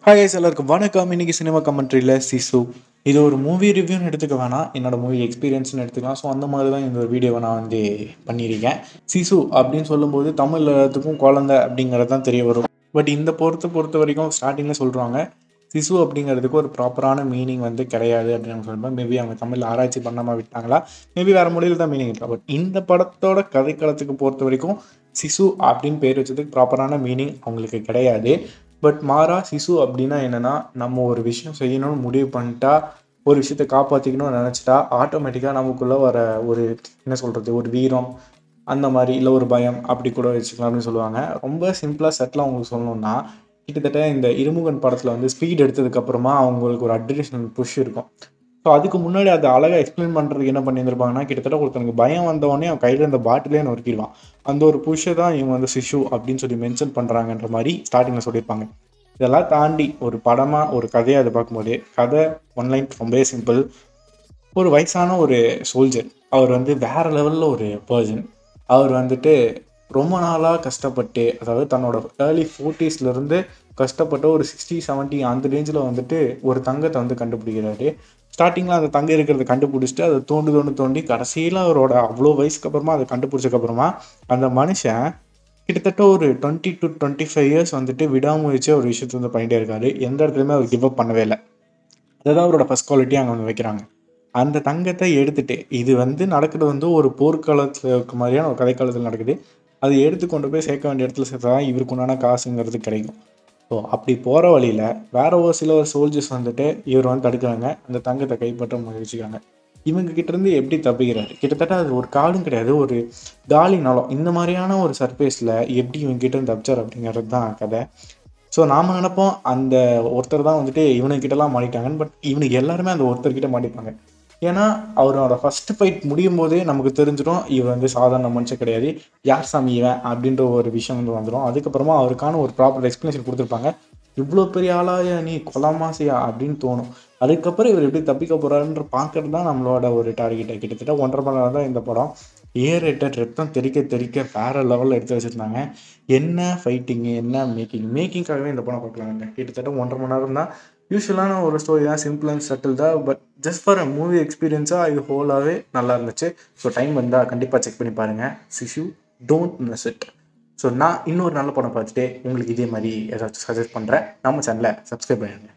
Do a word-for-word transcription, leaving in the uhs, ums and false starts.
Hi guys, எல்லாருக்கும் வணக்கம். இன்னைக்கு சினிமா கமெண்ட்ரியில் சிசு இது ஒரு மூவி ரிவ்யூன்னு எடுத்துக்க வேணாம், என்னோட மூவி எக்ஸ்பீரியன்ஸ்னு எடுத்துக்கலாம். ஸோ அந்த மாதிரி தான் இந்த ஒரு வீடியோவை நான் வந்து பண்ணியிருக்கேன். சிசு அப்படின்னு சொல்லும்போது தமிழ் எல்லாத்துக்கும் குழந்தை அப்படிங்கிறது தான் தெரிய வரும். பட் இந்த பொறுத்த பொறுத்த வரைக்கும் ஸ்டார்டிங்கில் சொல்கிறாங்க சிசு அப்படிங்கிறதுக்கு ஒரு ப்ராப்பரான மீனிங் வந்து கிடையாது அப்படின்னு சொல்லுவேன். மேபி அவங்க தமிழில் ஆராய்ச்சி பண்ணாமல் விட்டாங்களா, மேபி வேறு மொழியில் தான் மீனிங் இருக்கா. பட் இந்த படத்தோட கதைக்களத்துக்கு பொறுத்த வரைக்கும் சிசு அப்படின்னு பேர் வச்சதுக்கு ப்ராப்பரான மீனிங் அவங்களுக்கு கிடையாது. பட் மாறா சிசு அப்படின்னா என்னென்னா, நம்ம ஒரு விஷயம் செய்யணும்னு முடிவு பண்ணிட்டா, ஒரு விஷயத்தை காப்பாற்றிக்கணும்னு நினச்சிட்டா ஆட்டோமேட்டிக்காக நமக்குள்ளே வர ஒரு என்ன சொல்கிறது ஒரு வீரம் அந்த மாதிரி, இல்லை ஒரு பயம் அப்படி கூட வச்சுக்கலாம் அப்படின்னு சொல்லுவாங்க. ரொம்ப சிம்பிளாக செட்டிலாக அவங்களுக்கு சொல்லணும்னா, கிட்டத்தட்ட இந்த இருமுகன் படத்தில் வந்து ஸ்பீட் எடுத்ததுக்கப்புறமா அவங்களுக்கு ஒரு அட்ரினல் புஷ் இருக்கும். ஸோ அதுக்கு முன்னாடி அதை அழகாக எக்ஸ்பிளைன் பண்ணுறதுக்கு என்ன பண்ணியிருந்திருப்பாங்கன்னா, கிட்டத்தட்ட ஒருத்தனுக்கு பயம் வந்தவொடனே அவன் கையில் இருந்த பாட்டிலே நொறுக்கிடுவான். அந்த ஒரு புஷ்ஷை தான் இவங்க வந்து சிசு அப்படின்னு சொல்லி மென்ஷன் பண்ணுறாங்கன்ற மாதிரி ஸ்டார்டிங்கில் சொல்லியிருப்பாங்க. இதெல்லாம் தாண்டி ஒரு படமாக ஒரு கதையை அதை பார்க்கும்போது, கதை ஒன்லைன் ரொம்பவே சிம்பிள். ஒரு வயசான ஒரு சோல்ஜர், அவர் வந்து வேறு லெவலில் ஒரு பர்சன். அவர் வந்துட்டு ரொம்ப நாளாக கஷ்டப்பட்டு, அதாவது தன்னோட ஏர்லி ஃபோர்ட்டிஸ்லேருந்து கஷ்டப்பட்டு ஒரு சிக்ஸ்டி செவன்ட்டி அந்த ரேஞ்சில் வந்துட்டு ஒரு தங்கத்தை வந்து கண்டுபிடிக்கிறாரு. ஸ்டார்டிங்கில் அந்த தங்கம் இருக்கிறத கண்டுபிடிச்சிட்டு அதை தோண்டி தோண்டி தோண்டி கடைசியில் அவரோட அவ்வளோ வயசுக்கு அப்புறமா அதை கண்டுபிடிச்சக்கப்புறமா அந்த மனுஷன் கிட்டத்தட்ட ஒரு twenty to twenty five years வந்துட்டு விடாமுயற்சியாக ஒரு விஷயத்தை வந்து பண்ணிகிட்டே இருக்காரு. எந்த இடத்துலையுமே அவர் கிவ் அப் பண்ணவே இல்லை. அதுதான் அவரோட ஃபஸ்ட் குவாலிட்டியாக அங்கே வந்து வைக்கிறாங்க. அந்த தங்கத்தை எடுத்துகிட்டு, இது வந்து நடக்கிறது வந்து ஒரு போர்க்காலத்தில் இருக்க மாதிரியான ஒரு கதைக்காலத்தில் நடக்குது. அதை எடுத்து கொண்டு போய் சேர்க்க வேண்டிய இடத்துல சேர்த்தா தான் இவருக்கு உண்டான காசுங்கிறது கிடைக்கும். ஸோ அப்படி போகிற வழியில் வேற ஒரு சில ஒரு சோல்ஜர்ஸ் வந்துட்டு இவர் வந்து தடுக்கிறாங்க, அந்த தங்கத்தை கைப்பற்ற முயற்சிக்கிறாங்க. இவங்க கிட்டேருந்து எப்படி தப்பிக்கிறாரு? கிட்டத்தட்ட அது ஒரு காடும் கிடையாது, ஒரு காலி நிலம். இந்த மாதிரியான ஒரு சர்ஃபேஸில் எப்படி இவங்க கிட்டேருந்து தப்பிச்சார் அப்படிங்கிறது தான் கதை. ஸோ நாம் நினைப்போம் அந்த ஒருத்தர் தான் வந்துட்டு இவனுக்கிட்டலாம் மாட்டிட்டாங்கன்னு. பட் இவனுக்கு எல்லாருமே அந்த ஒருத்தர்கிட்ட மாட்டிப்பாங்க. ஏன்னா அவரோட ஃபஸ்ட்டு ஃபைட் முடியும் போதே நமக்கு தெரிஞ்சிடும் இவர் வந்து சாதாரண மனுஷன் கிடையாது, யார் சாமி இவன் அப்படின்ற ஒரு விஷயம் வந்து வந்துடும். அதுக்கப்புறமா அவருக்கான ஒரு ப்ராப்பர் எக்ஸ்ப்ளனேஷன் கொடுத்துருப்பாங்க. இவ்வளோ பெரிய ஆளாயா நீ, கொலமாசியா அப்படின்னு தோணும். அதுக்கப்புறம் இவர் எப்படி தப்பிக்க போகிறாருன்ற பார்க்கறது தான் நம்மளோட ஒரு டார்கெட்டை. கிட்டத்தட்ட ஒன்றரை மணி நேரம் தான் இந்த படம். ஏர் ரேட்டட் ரத்தம் தெறிக்க தெறிக்க வேறு லெவலில் எடுத்து வச்சுருந்தாங்க. என்ன ஃபைட்டிங்கு, என்ன மேக்கிங் மேக்கிங்காகவே இந்த படம் பார்க்கலாங்க. கிட்டத்தட்ட ஒன்றரை மணி நேரம் தான். யூஸ்வலான ஒரு ஸ்டோரி தான், சிம்பிள் அண்ட் சட்டில் தான். But just for a movie எக்ஸ்பீரியன்ஸாக இது ஹோலாகவே நல்லா இருந்துச்சு. ஸோ டைம் வந்தால் கண்டிப்பாக செக் பண்ணி பாருங்கள். சிசு, டோன்ட் மிஸ் இட். ஸோ நான் இன்னொரு நல்ல படம் பார்த்துட்டு உங்களுக்கு இதே மாதிரி ஏதாச்சும் சஜஸ்ட் பண்ணுறேன். நம்ம சேனலை சப்ஸ்கிரைப் பண்ணுங்கள்.